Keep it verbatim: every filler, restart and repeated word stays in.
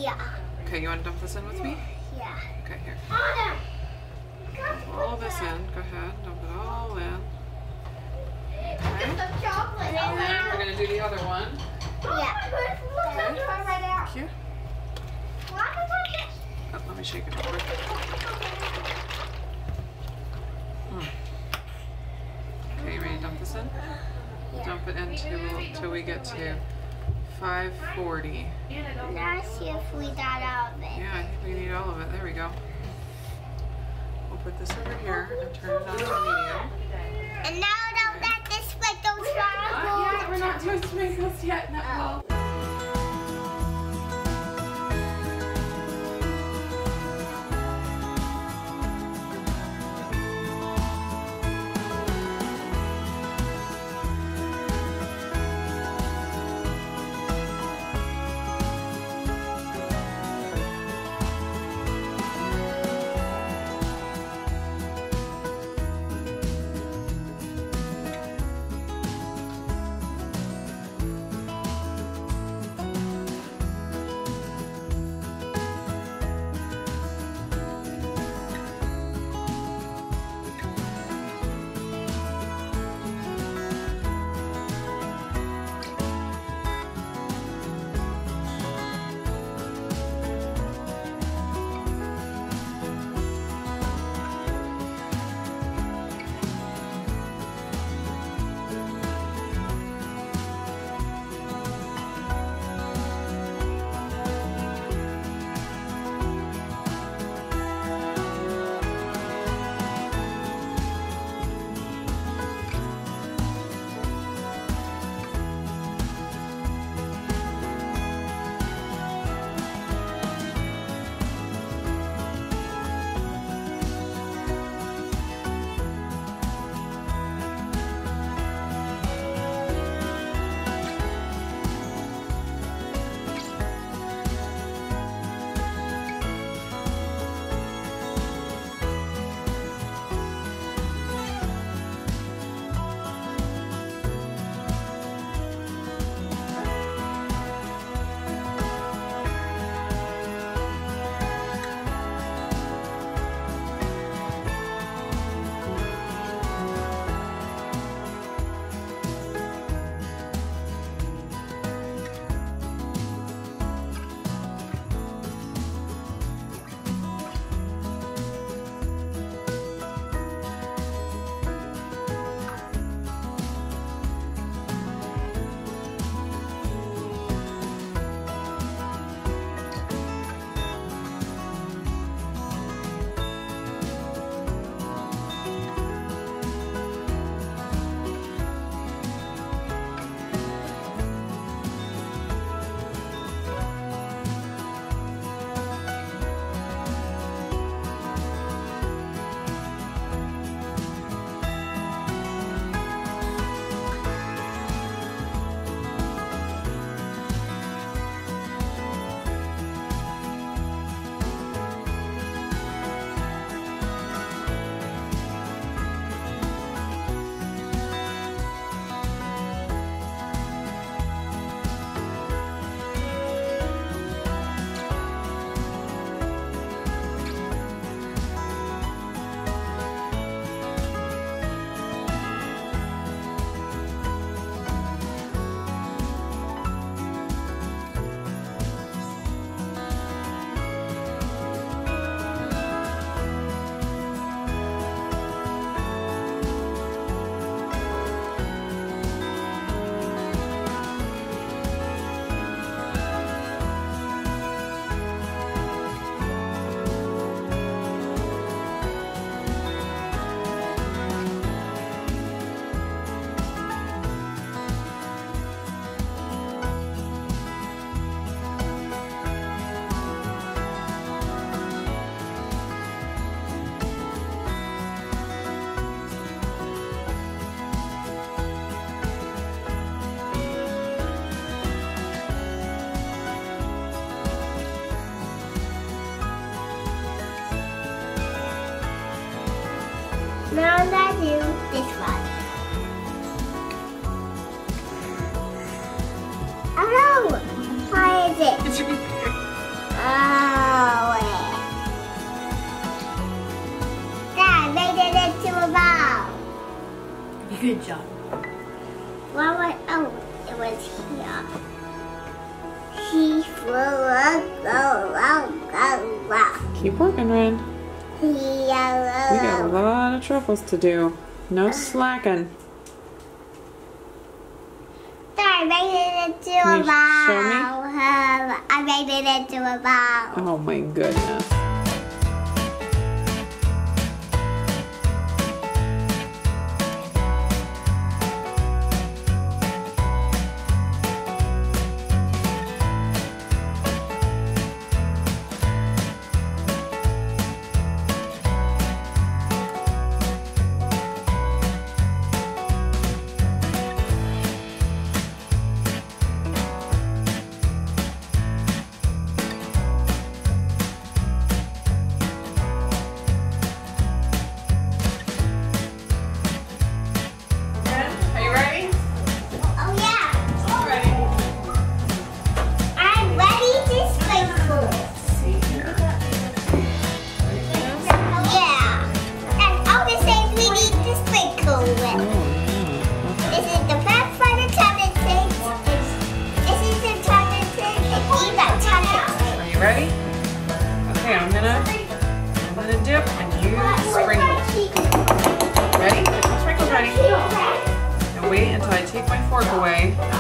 Yeah. Okay, you want to dump this in with me? Yeah. Okay, here. Dump all this in. Go ahead, dump it all in. Okay. And then we're going to do the other one. Yeah. Okay. Thank you. Oh, let me shake it real quick. Mm. Okay, you ready to dump this in? Yeah. Dump it into until we get to five forty. Now see if we got all of it. Yeah, I think we need all of it. There we go. We'll put this over here and turn it on to medium. And now don't let this sprinkles Not fall. yet. We're not doing sprinkles yet. No. Oh. Now let's do this one. Oh no! How is it? It's right here. Uh, Oh. Dad made it into a ball. Good job. What was, oh, it was here. He flew up, go, go, go, go. Keep working, Ren. We We got a lot of truffles to do. No slacking. I made it into Can a you ball. show me? I made it into a ball. Oh my goodness. Are you ready? Oh yeah, I'm ready. I'm ready to sprinkle. See here. Oh yeah, and all the things we need to sprinkle with. Oh, yeah. This is the first for the chocolate things. This is the chocolate thing, and these are chocolate things. Are you ready? Okay, I'm gonna, I'm gonna dip and you sprinkle. Ready? Get the sprinkles ready. And wait until I take my fork away.